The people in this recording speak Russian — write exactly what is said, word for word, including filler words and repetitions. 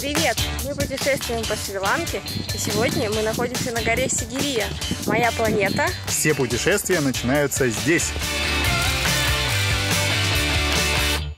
Привет! Мы путешествуем по Шри-Ланке, и сегодня мы находимся на горе Сигирия. Моя планета. Все путешествия начинаются здесь.